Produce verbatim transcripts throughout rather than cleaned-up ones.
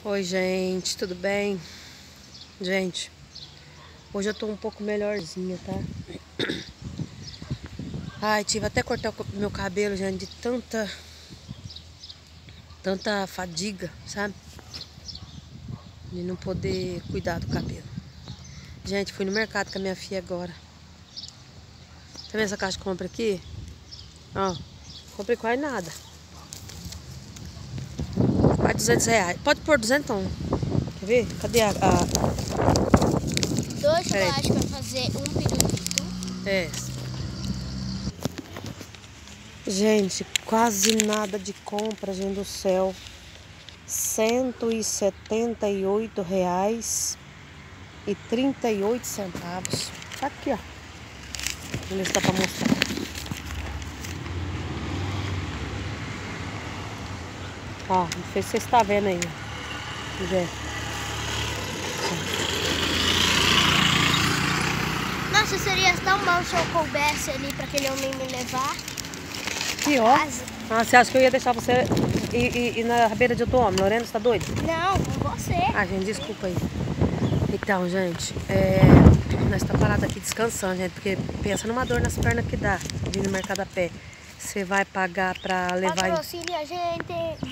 Oi, gente, tudo bem? Gente, hoje eu tô um pouco melhorzinha, tá? Ai, tive até cortar o meu cabelo, gente, de tanta tanta fadiga, sabe? De não poder cuidar do cabelo. Gente, fui no mercado com a minha filha agora. Tá vendo essa caixa de compra aqui? Ó, comprei quase nada. Quase duzentos reais. Pode pôr duzentão. Quer ver? Cadê a... a... Dois chocolates para fazer um pirulito. É. Gente, quase nada de compra, gente do céu. cento e setenta e oito reais e trinta e oito centavos. Tá aqui, ó. Vamos ver se dá pra mostrar. Ó, não sei se vocês estão vendo aí. Quiser. Nossa, seria tão bom se eu coubesse ali para aquele homem me levar. Aqui, ó. Ah, você acha que eu ia deixar você ir, ir, ir na beira de outro homem? Lorena, você tá doida? Não, com você. Ah, gente, desculpa aí. Então, gente, é... nós estamos parados aqui descansando, gente, porque pensa numa dor nas pernas que dá, vir no mercado a pé. Você vai pagar pra levar... Patrocine a gente.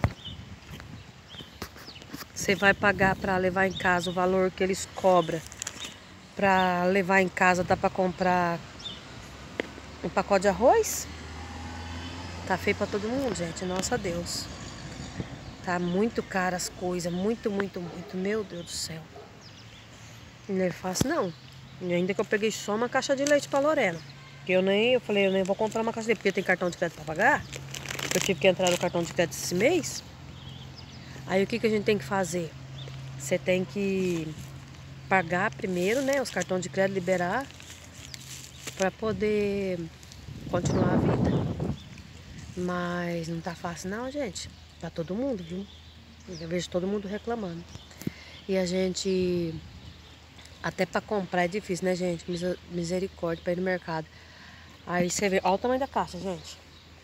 Você vai pagar pra levar em casa o valor que eles cobram. Pra levar em casa dá pra comprar um pacote de arroz? Tá feio pra todo mundo, gente, nossa Deus. Tá muito caro as coisas, muito, muito, muito, meu Deus do céu. Não é fácil não. E ainda que eu peguei só uma caixa de leite pra Lorena. Que eu nem, eu falei, eu nem vou comprar uma caixa de leite, porque tem cartão de crédito pra pagar. Eu tive que entrar no cartão de crédito esse mês. Aí o que que a gente tem que fazer? Você tem que pagar primeiro, né? Os cartões de crédito liberar. Pra poder continuar a vida. Mas não tá fácil não, gente. Pra todo mundo, viu? Eu vejo todo mundo reclamando. E a gente... Até pra comprar é difícil, né, gente? Misericórdia pra ir no mercado. Aí você vê... Olha o tamanho da caixa, gente.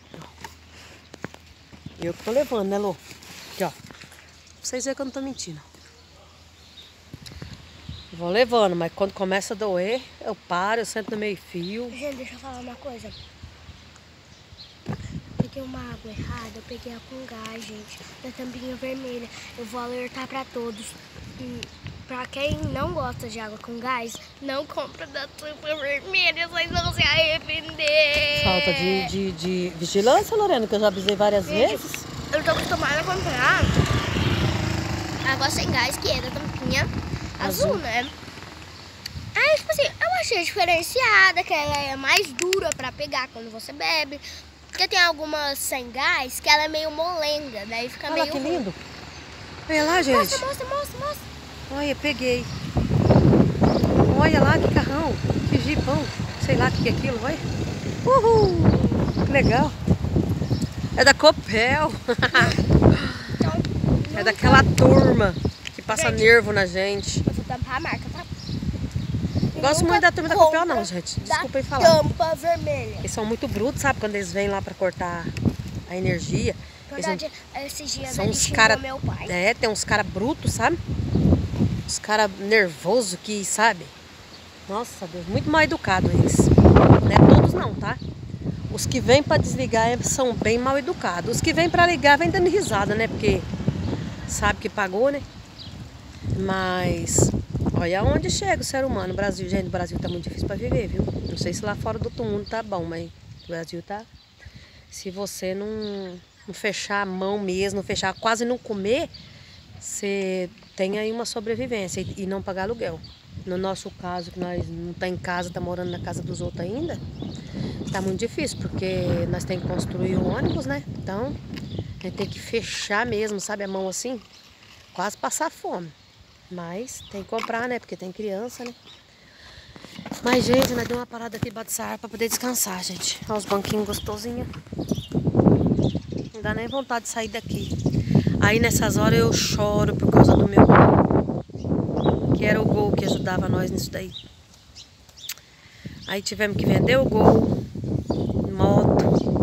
Eu que tô levando, né, Lô? Aqui, ó. Pra vocês verem que eu não tô mentindo. Vou levando, mas quando começa a doer, eu paro, eu sento no meio fio. Gente, deixa eu falar uma coisa. Peguei uma água errada, eu peguei a com gás, gente, da tampinha vermelha. Eu vou alertar pra todos. E pra quem não gosta de água com gás, não compra da tampa vermelha, vocês vão se arrepender. Falta de, de, de vigilância, Lorena, que eu já avisei várias Gente, vezes. eu tô acostumada a comprar água sem gás, que é da tampinha azul, azul, né? Aí, tipo assim, eu achei diferenciada, que ela é mais dura pra pegar quando você bebe. Porque tem algumas sem gás que ela é meio molenga, daí fica Olha meio... Olha que lindo. Olha lá, gente. Mostra, mostra, mostra, mostra. Olha, peguei. Olha lá que carrão, que jipão. Sei lá o que é aquilo, olha. Uhul, que legal. É da Copel. Então, é daquela turma que passa gente, nervo na gente. Eu vou tampar a marca, tá? Gosto muito da turma da Copel não, gente. Desculpa aí falar. Tampa vermelha. Eles são muito brutos, sabe? Quando eles vêm lá pra cortar a energia. Verdade, não... esses dias são ele uns xingou cara... meu pai. É, tem uns caras brutos, sabe? Uns caras nervosos que, sabe? Nossa, Deus, muito mal educados eles. Não é todos não, tá? Os que vêm pra desligar são bem mal educados. Os que vêm pra ligar vêm dando risada, né? Porque sabe que pagou, né? Mas... Olha onde chega o ser humano. O Brasil, gente, o Brasil tá muito difícil pra viver, viu? Não sei se lá fora do outro mundo tá bom, mas o Brasil tá... Se você não, não fechar a mão mesmo, não fechar, quase não comer, você tem aí uma sobrevivência e, e não pagar aluguel. No nosso caso, que nós não tá em casa, tá morando na casa dos outros ainda, tá muito difícil, porque nós temos que construir o ônibus, né? Então, a gente tem que fechar mesmo, sabe, a mão assim, quase passar fome. Mas tem que comprar, né? Porque tem criança, né? Mas, gente, nós deu uma parada aqui debaixo dessa árvore pra poder descansar, gente. Olha os banquinhos gostosinhos. Não dá nem vontade de sair daqui. Aí, nessas horas, eu choro por causa do meu Gol. Que era o Gol que ajudava nós nisso daí. Aí tivemos que vender o Gol.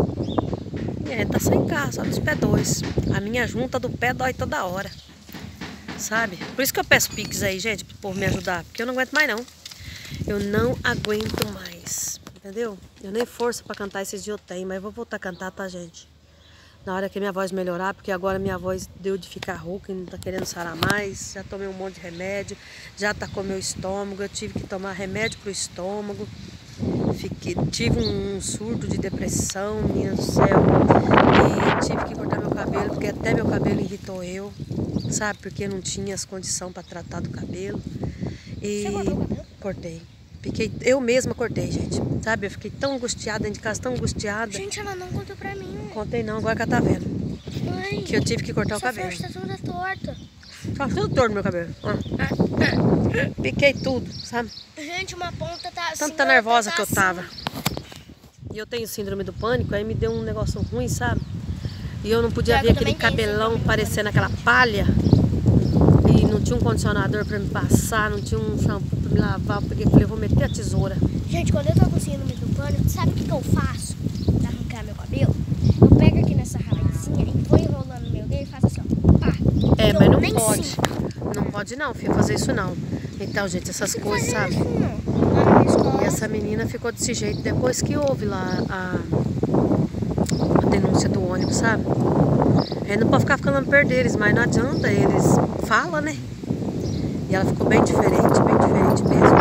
Moto. E a gente tá sem carro, só dos pé dois. A minha junta do pé dói toda hora. sabe? Por isso que eu peço Pix aí, gente, pro povo me ajudar, porque eu não aguento mais não. Eu não aguento mais, entendeu? Eu nem força pra cantar esses dias eu tenho, mas eu vou voltar a cantar, tá, gente? Na hora que minha voz melhorar, porque agora minha voz deu de ficar rouca e não tá querendo sarar mais. Já tomei um monte de remédio, já atacou meu estômago, eu tive que tomar remédio pro estômago. Fiquei, tive um surto de depressão, minha do céu. E tive que cortar meu cabelo, porque até meu cabelo irritou eu, sabe? Porque não tinha as condições para tratar do cabelo. E Você cortou o cabelo? Cortei. Fiquei, eu mesma cortei, gente. Sabe? Eu fiquei tão angustiada dentro de casa, tão angustiada. Gente, ela não contou pra mim. Contei não, agora que ela tá vendo. Mãe, Que eu tive que cortar o cabelo. Sua tá toda torta. Tá tudo torto meu cabelo. Ah. Piquei tudo, sabe? Gente, uma ponta tá assim. Tanta nervosa tá que eu assim. tava. E eu tenho síndrome do pânico, aí me deu um negócio ruim, sabe? E eu não podia Pior ver que eu aquele também tenho cabelão síndrome do parecendo aquela palha. E não tinha um condicionador pra me passar, não tinha um shampoo pra me lavar. Eu peguei e falei, eu vou meter a tesoura. Gente, quando eu tô com síndrome do pânico, sabe o que, que eu faço pra arrancar meu cabelo? Eu pego aqui nessa raizinha e vou enrolando meu dedo e faço assim, ó, pá. É, Eu mas não nem pode. sinto. Não pode não, filha, fazer isso não. Então, gente, essas Não coisas, fazia sabe? isso, não. Lá na minha escola, E essa menina ficou desse jeito depois que houve lá a, a denúncia do ônibus, sabe? Aí não pode ficar falando perder eles, mas não adianta, eles falam, né? E ela ficou bem diferente, bem diferente mesmo.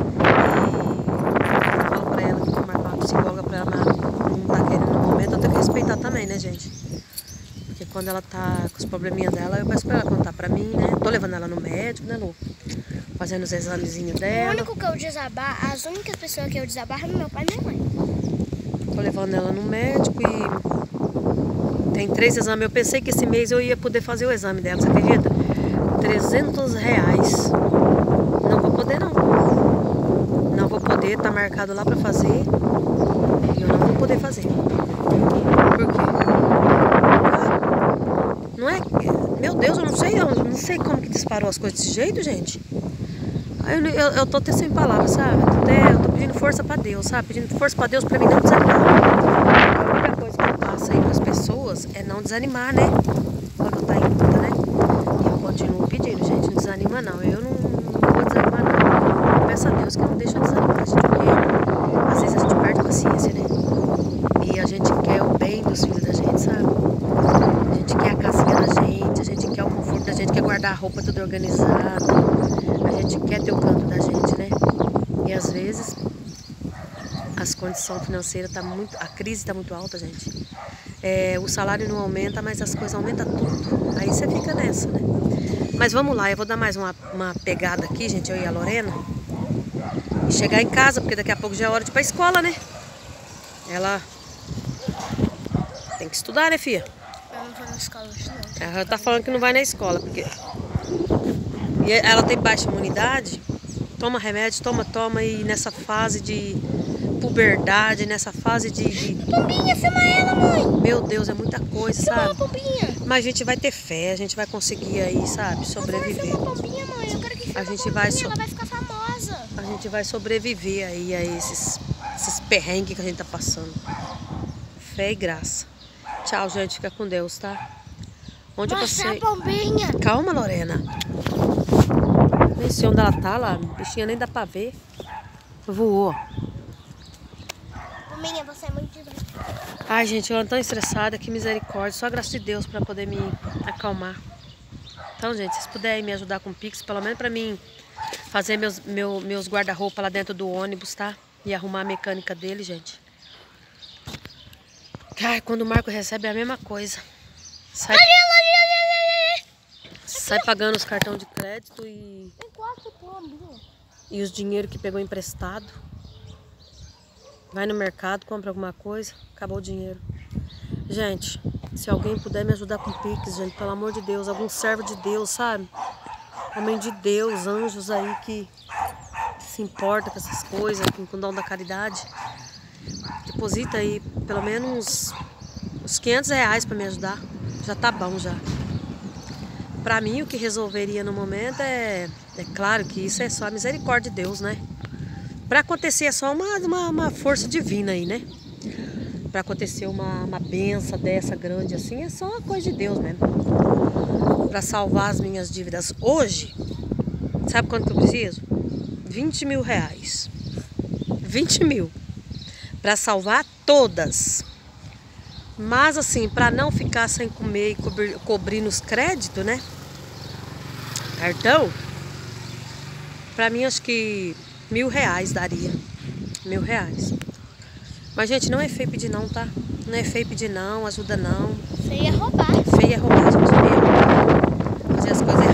E eu falo pra ela que vou marcar uma psicóloga pra ela, mas não tá querendo no momento, eu tenho que respeitar também, né, gente? Porque quando ela tá com os probleminhas dela, eu peço pra ela contar pra mim, né? Tô levando ela no médico, né, Lu? Fazendo os examezinhos o dela. único que eu desabarro, as únicas pessoas que eu desabarro é meu pai e minha mãe. Tô levando ela no médico e tem três exames. Eu pensei que esse mês eu ia poder fazer o exame dela, você acredita? trezentos reais. Não vou poder não. Não vou poder, tá marcado lá pra fazer. E eu não vou poder fazer. Por quê? Ah, não é... Meu Deus, eu não sei, eu não sei como que disparou as coisas desse jeito, gente. Eu, eu, eu tô até sem palavras, sabe? Eu tô, até, eu tô pedindo força pra Deus, sabe? Pedindo força pra Deus pra mim não desanimar. A única coisa que eu passo aí pras pessoas é não desanimar, né? Quando tá em luta, né? E eu continuo pedindo, gente, não desanima não. Eu não, não vou desanimar não. Eu peço a Deus que não deixa eu desanimar, gente, porque às vezes a gente perde a paciência, né? E a gente quer o bem dos filhos da gente, sabe? A gente quer a casinha da gente, a gente quer o conforto da gente, quer guardar a roupa tudo organizado. A gente quer ter o canto da gente, né? E às vezes as condições financeiras tá muito, a crise tá muito alta, gente. É, o salário não aumenta, mas as coisas aumentam tudo. Aí você fica nessa, né? Mas vamos lá, eu vou dar mais uma, uma pegada aqui, gente, eu e a Lorena. E chegar em casa, porque daqui a pouco já é hora de ir pra escola, né? Ela tem que estudar, né, filha? Eu não vou na escola hoje, não. Ela tá falando que não vai na escola, porque e ela tem baixa imunidade, toma remédio, toma, toma, e nessa fase de puberdade, nessa fase de... de... Pombinha, filma ela, mãe! Meu Deus, é muita coisa, Filma a sabe? pombinha! Mas a gente vai ter fé, a gente vai conseguir aí, sabe, sobreviver. Filma a pombinha, mãe! Eu quero que filme A a gente pombinha, vai so- ela vai ficar famosa! A gente vai sobreviver aí a esses, esses perrengues que a gente tá passando. Fé e graça. Tchau, gente, fica com Deus, tá? Onde eu Mostra passei... a pombinha! Calma, Lorena. Nem sei onde ela tá lá, bichinha nem dá pra ver. Voou. Pombinha, você é muito divertida. Ai, gente, eu ando tão estressada, que misericórdia. Só graça de Deus pra poder me acalmar. Então, gente, se vocês puderem me ajudar com o Pix, pelo menos pra mim fazer meus, meu, meus guarda-roupa lá dentro do ônibus, tá? E arrumar a mecânica dele, gente. Ai, quando o Marco recebe é a mesma coisa. Sai, sai pagando os cartões de crédito e, Tem quatro pombinhas. e os dinheiro que pegou emprestado. Vai no mercado, compra alguma coisa, acabou o dinheiro. Gente, se alguém puder me ajudar com o Pix, gente, pelo amor de Deus, algum servo de Deus, sabe? Homem de Deus, anjos aí que se importa com essas coisas, com o dom da caridade. Deposita aí pelo menos uns quinhentos reais pra me ajudar. Já tá bom já. Pra mim o que resolveria no momento é... É claro que isso é só a misericórdia de Deus, né? Pra acontecer é só uma, uma, uma força divina aí, né? Pra acontecer uma, uma benção dessa grande assim, é só uma coisa de Deus mesmo. para salvar as minhas dívidas hoje, sabe quanto que eu preciso? vinte mil reais. vinte mil. Para salvar todas. Mas assim, para não ficar sem comer e cobrir, cobrir nos créditos, né? Cartão. Para mim acho que mil reais daria. Mil reais. Mas gente, não é feio pedir não, tá? Não é feio pedir não, ajuda não. Feio é roubar. Feio é roubar, gente. Feio é roubar. Fazer as coisas